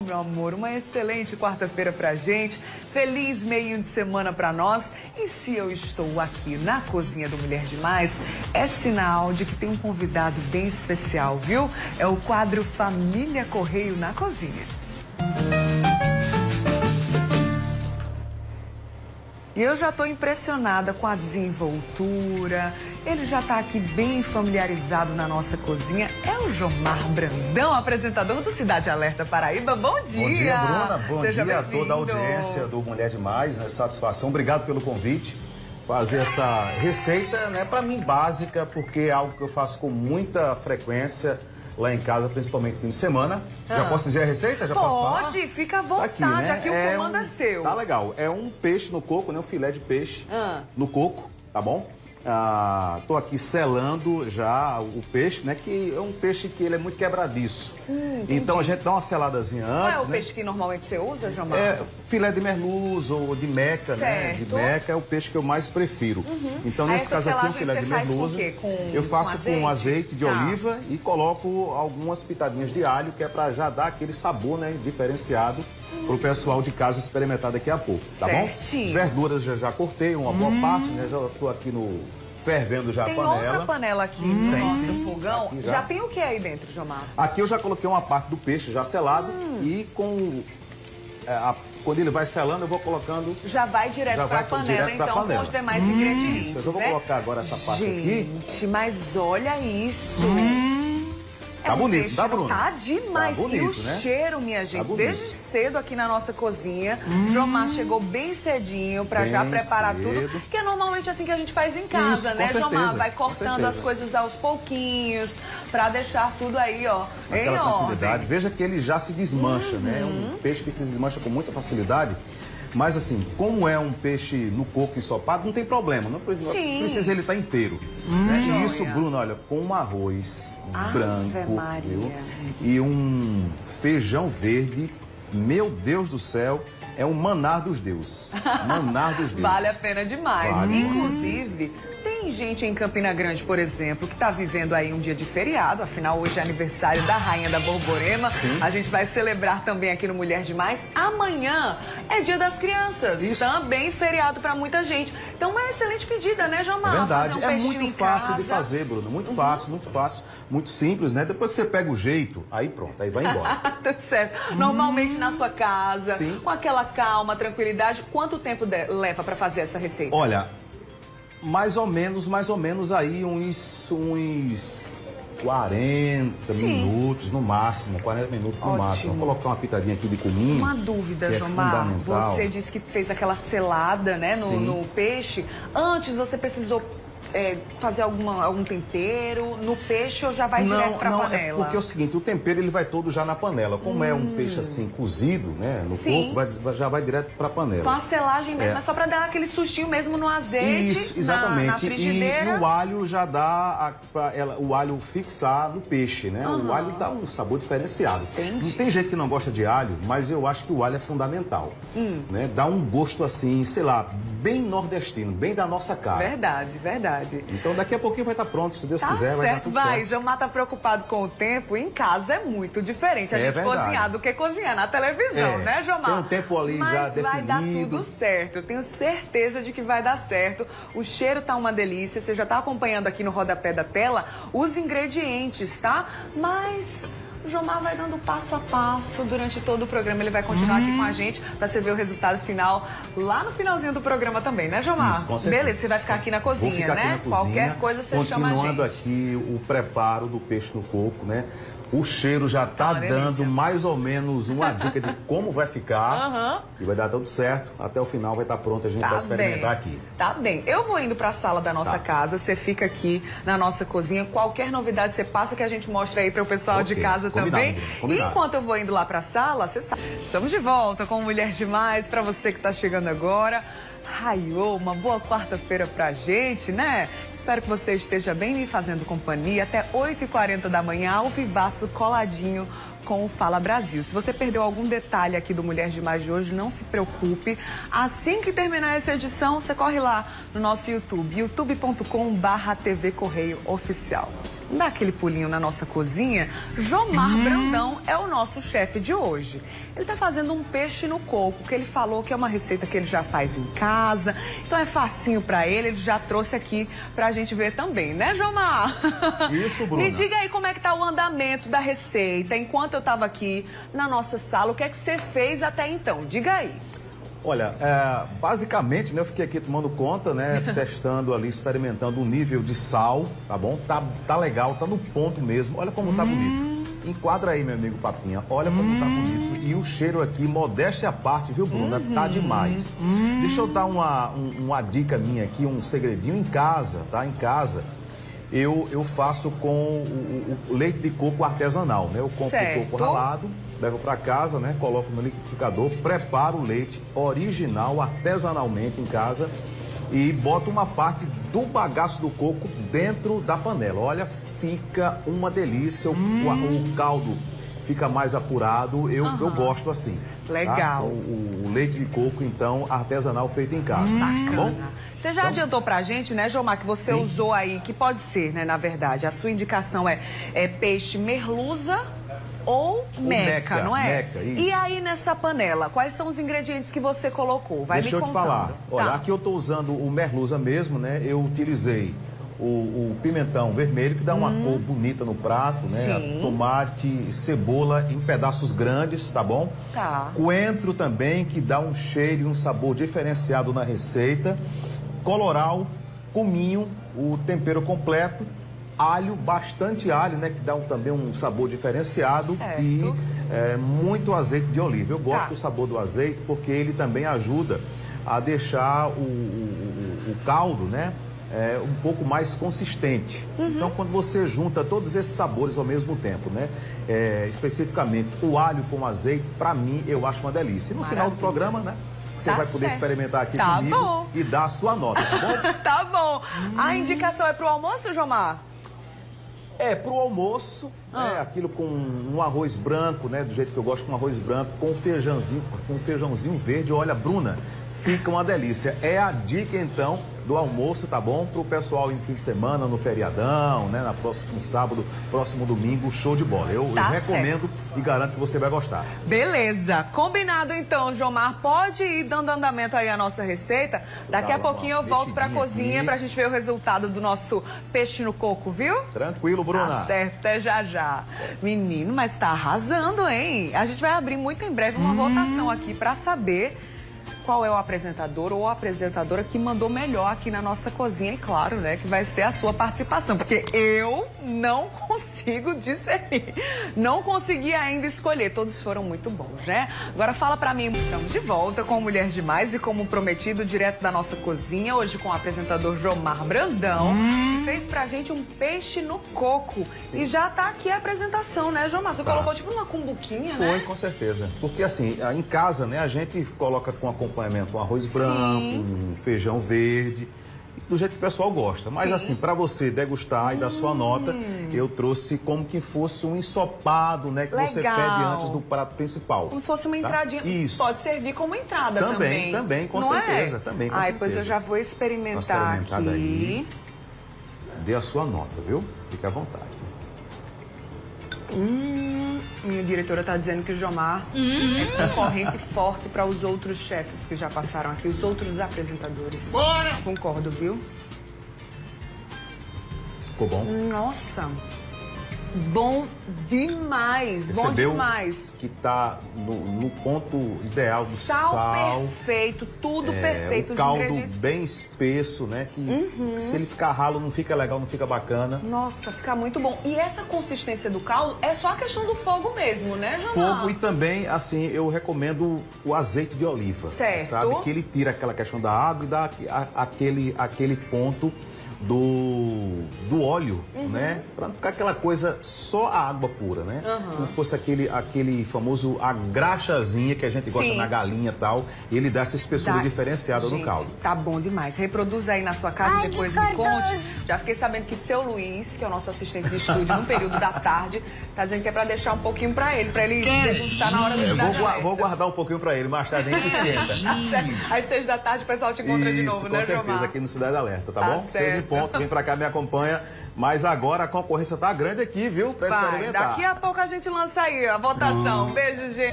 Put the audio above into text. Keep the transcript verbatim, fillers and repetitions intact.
Meu amor, uma excelente quarta-feira pra gente, feliz meio de semana pra nós. E se eu estou aqui na cozinha do Mulher Demais, é sinal de que tem um convidado bem especial, viu? É o quadro Família Correio na Cozinha. E eu já estou impressionada com a desenvoltura. Ele já está aqui bem familiarizado na nossa cozinha. É o Jomar Brandão, apresentador do Cidade Alerta Paraíba. Bom dia! Bom dia, Bruna. Bom Seja dia a toda a audiência do Mulher Demais, né? Satisfação. Obrigado pelo convite. Fazer essa receita, né, para mim básica, porque é algo que eu faço com muita frequência lá em casa, principalmente fim de semana. Ah. Já posso dizer a receita? Já Pode, posso falar? Pode, fica à vontade. Aqui, né? Aqui o é comando um... é seu. Tá legal. É um peixe no coco, né? Um filé de peixe ah. no coco, tá bom? Ah, tô aqui selando já o peixe, né? Que é um peixe que ele é muito quebradiço. Hum, então a gente dá uma seladazinha antes. Qual é o né? peixe que normalmente você usa, Jomar? É filé de merluz ou de meca, né? De meca é o peixe que eu mais prefiro. Uhum. Então, nesse caso aqui, um filé de merluz. Com com, eu faço com com azeite? azeite de tá. oliva e coloco algumas pitadinhas de alho, que é para já dar aquele sabor, né? Diferenciado para o pessoal de casa experimentar daqui a pouco, tá Certinho. bom? As verduras já, já cortei, uma boa hum. parte, né? Já tô aqui no... fervendo já tem a panela. Tem outra panela aqui hum, no sim, nosso sim. fogão. Já. já tem o que aí dentro, Jomar? Aqui eu já coloquei uma parte do peixe já selado hum. e com... A, quando ele vai selando, eu vou colocando... Já vai direto para a panela, então, panela. com os demais hum, ingredientes, isso, eu vou né? colocar agora essa parte Gente, aqui. Gente, mas olha isso. Hum. É tá um bonito, peixe, tá, Bruno? Tá demais. Tá bonito, e o né? cheiro, minha gente, tá desde cedo aqui na nossa cozinha. Hum. Jomar chegou bem cedinho para bem já preparar cedo. tudo. Que é normalmente assim que a gente faz em casa, Isso, né, com Jomar? certeza, Vai cortando as coisas aos pouquinhos para deixar tudo aí, ó, Aquela em tranquilidade. ordem. Veja que ele já se desmancha, uhum. né? É um peixe que se desmancha com muita facilidade. Mas assim, como é um peixe no coco ensopado, não tem problema. Não precisa, precisa ele estar inteiro. Hum, né? E isso, Bruno, olha, com um arroz Ave branco Maria. Viu? E um feijão verde, meu Deus do céu, é um manar dos deuses. Manar dos deuses. Vale a pena demais. Vale, inclusive, tem gente em Campina Grande, por exemplo, que está vivendo aí um dia de feriado. Afinal, hoje é aniversário da Rainha da Borborema. Sim. A gente vai celebrar também aqui no Mulher Demais. Amanhã é Dia das Crianças. Isso. Também feriado para muita gente. Então, uma excelente pedida, né, Jomar? É verdade. Fazer um é muito fácil casa. de fazer, Bruno. Muito uhum. fácil, muito fácil. Muito simples, né? Depois que você pega o jeito, aí pronto, aí vai embora. Tudo certo. Hum. Normalmente na sua casa, Sim. com aquela calma, tranquilidade. Quanto tempo leva para fazer essa receita? Olha, mais ou menos, mais ou menos aí uns, uns quarenta Sim. minutos no máximo, quarenta minutos no Ótimo. máximo. Vou colocar uma pitadinha aqui de cominho. Uma dúvida, que Jomar. É fundamental. Você disse que fez aquela selada, né, no, no peixe. Antes você precisou é, fazer alguma, algum tempero no peixe ou já vai não, direto para a não, panela? É porque é o seguinte, o tempero ele vai todo já na panela. Como hum. é um peixe assim cozido, né, no Sim. coco, vai, já vai direto para a panela. Com a selagem mesmo, é, é só para dar aquele sustinho mesmo no azeite. Isso, exatamente. Na, na frigideira. E, e o alho já dá a, pra ela, o alho fixar no peixe, né? Uhum. O alho dá um sabor diferenciado. Entendi. Não tem gente que não gosta de alho, mas eu acho que o alho é fundamental. Hum. Né? Dá um gosto assim, sei lá, bem nordestino, bem da nossa cara. Verdade, verdade. Então daqui a pouquinho vai estar pronto, se Deus tá quiser, certo, vai dar tudo vai. certo. Jomar tá preocupado com o tempo. Em casa é muito diferente a é gente verdade. cozinhar do que cozinhar na televisão, é. né, Jomar? Tem um tempo ali Mas já definido. vai dar tudo certo. Eu tenho certeza de que vai dar certo. O cheiro tá uma delícia. Você já tá acompanhando aqui no rodapé da tela os ingredientes, tá? Mas o Jomar vai dando passo a passo durante todo o programa. Ele vai continuar hum. aqui com a gente para você ver o resultado final lá no finalzinho do programa também, né, Jomar? Isso, com certeza. Beleza, você vai ficar aqui na cozinha, Vou ficar né? Aqui na cozinha, qualquer coisa você chama a gente. Continuando aqui o preparo do peixe no coco, né? O cheiro já tá, tá dando mais ou menos uma dica de como vai ficar. Uhum. E vai dar tudo certo. Até o final vai estar pronto, a gente tá vai experimentar bem. aqui. Tá bem. Eu vou indo para a sala da nossa tá. casa, você fica aqui na nossa cozinha. Qualquer novidade você passa que a gente mostra aí para o pessoal okay. de casa combinado, também. Combinado. Enquanto eu vou indo lá para a sala, você sabe. Estamos de volta com Mulher Demais, para você que tá chegando agora. Raiou, uma boa quarta-feira pra gente, né? Espero que você esteja bem me fazendo companhia até oito e quarenta da manhã, ao vivaço, coladinho com o Fala Brasil. Se você perdeu algum detalhe aqui do Mulher Demais de hoje, não se preocupe. Assim que terminar essa edição, você corre lá no nosso YouTube, youtube ponto com barra T V Correio Oficial. Dá aquele pulinho na nossa cozinha. Jomar hum. Brandão é o nosso chefe de hoje. Ele tá fazendo um peixe no coco, que ele falou que é uma receita que ele já faz em casa. Então é facinho pra ele, ele já trouxe aqui pra gente ver também, né, Jomar? Isso, Bruna. Me diga aí como é que tá o andamento da receita. Enquanto eu tava aqui na nossa sala, o que é que você fez até então? Diga aí. Olha, é, basicamente, né, eu fiquei aqui tomando conta, né, testando ali, experimentando o nível de sal, tá bom? Tá, tá legal, tá no ponto mesmo. Olha como tá hum. bonito. Enquadra aí, meu amigo Papinha. Olha como hum. tá bonito. E o cheiro aqui, modéstia à parte, viu, Bruna? Uhum. Tá demais. Hum. Deixa eu dar uma, um, uma dica minha aqui, um segredinho em casa, tá? Em casa. Eu, eu faço com o, o leite de coco artesanal, né? Eu compro certo. o coco ralado, levo para casa, né? Coloco no liquidificador, preparo o leite original, artesanalmente em casa e boto uma parte do bagaço do coco dentro da panela. Olha, fica uma delícia, hum. o, o caldo fica mais apurado, eu, uhum. eu gosto assim. Legal. Tá? O, o leite de coco, então, artesanal feito em casa, hum. tá bom? Você já então, adiantou pra gente, né, Jomar, que você sim. usou aí, que pode ser, né, na verdade, a sua indicação é, é peixe merluza ou meca, meca, não é? Meca, isso. E aí nessa panela, quais são os ingredientes que você colocou? Vai Deixa me eu contando. te falar. Olha, tá. aqui eu tô usando o merluza mesmo, né? Eu utilizei o, o pimentão vermelho, que dá uma hum. cor bonita no prato, né? Sim. Tomate, cebola em pedaços grandes, tá bom? Tá. Coentro também, que dá um cheiro e um sabor diferenciado na receita. Coloral, cominho, o tempero completo, alho, bastante alho, né, que dá um, também um sabor diferenciado certo. e é, muito azeite de oliva. Eu gosto tá. do sabor do azeite porque ele também ajuda a deixar o, o, o caldo, né, é, um pouco mais consistente. Uhum. Então, quando você junta todos esses sabores ao mesmo tempo, né, é, especificamente o alho com azeite, para mim, eu acho uma delícia. E no Maravilha. final do programa, né, você tá vai poder certo. experimentar aqui tá comigo bom. e dar a sua nota, tá bom? Tá bom. Hum. A indicação é pro almoço, Jomar? É, pro almoço, ah. né, aquilo com um arroz branco, né, do jeito que eu gosto, com um arroz branco, com um feijãozinho, com um feijãozinho verde. Olha, Bruna, fica uma delícia. É a dica, então, do almoço, tá bom? Pro pessoal em fim de semana, no feriadão, né, na próximo sábado, próximo domingo, show de bola. Eu, tá eu recomendo e garanto que você vai gostar. Beleza. Combinado, então, Jomar. Pode ir dando andamento aí a nossa receita. Daqui tá, a pouquinho eu volto pra cozinha aqui. pra gente ver o resultado do nosso peixe no coco, viu? Tranquilo, Bruna. Tá certo, até já já. Menino, mas tá arrasando, hein? A gente vai abrir muito em breve uma hum. votação aqui pra saber qual é o apresentador ou a apresentadora que mandou melhor aqui na nossa cozinha. E claro, né, que vai ser a sua participação, porque eu não consigo discernir. Não consegui ainda escolher. Todos foram muito bons, né? Agora fala pra mim. Estamos de volta com Mulher Demais e, como prometido, direto da nossa cozinha, hoje com o apresentador Jomar Brandão, hum. que fez pra gente um peixe no coco. Sim. E já tá aqui a apresentação, né, Jomar? Você tá. colocou tipo uma cumbuquinha, Foi, né? Foi, com certeza. Porque assim, em casa, né, a gente coloca com acompanhamento um arroz branco, Sim. um feijão verde, do jeito que o pessoal gosta. Mas Sim. assim, para você degustar e dar sua hum. nota, eu trouxe como que fosse um ensopado, né, que Legal. você pede antes do prato principal. Como se fosse uma tá? entradinha. Isso. Pode servir como entrada também. Também, também, com Não certeza. É? Também, com Ai, certeza. pois eu já vou experimentar aqui. Aí. Dê a sua nota, viu? Fique à vontade. Hum, minha diretora está dizendo que o Jomar hum. é concorrente forte para os outros chefes que já passaram aqui, os outros apresentadores. Bora! Concordo, viu? Ficou bom? Nossa! Bom demais, Percebeu bom demais. Que tá no, no ponto ideal do sal. Sal perfeito, tudo é, perfeito. O caldo bem espesso, né? Que, uhum. que se ele ficar ralo não fica legal, não fica bacana. Nossa, fica muito bom. E essa consistência do caldo é só a questão do fogo mesmo, né, Jomar? Fogo e também, assim, eu recomendo o azeite de oliva. Certo. Sabe? Que ele tira aquela questão da água e dá a, aquele, aquele ponto do, do óleo, uhum. né? Para não ficar aquela coisa só a água pura, né? Uhum. Não fosse aquele, aquele famoso a graxazinha que a gente gosta Sim. na galinha e tal. E ele dá essa espessura dá. diferenciada gente, no caldo. Tá bom demais. Reproduza aí na sua casa, Ai, depois me conte. Já fiquei sabendo que seu Luiz, que é o nosso assistente de estúdio, num período da tarde, tá dizendo que é pra deixar um pouquinho pra ele, pra ele degustar na hora do é, vou, gua vou guardar um pouquinho pra ele, mais tarde a gente esquenta. Às seis da tarde o pessoal te encontra Isso, de novo, com né, certeza, Jomar? aqui no Cidade Alerta, tá, tá bom? Certo. Seis em ponto, vem pra cá, me acompanha. Mas agora a concorrência tá grande aqui, viu? Pra Vai, experimentar. daqui a pouco a gente lança aí a votação. Hum. Beijo, gente.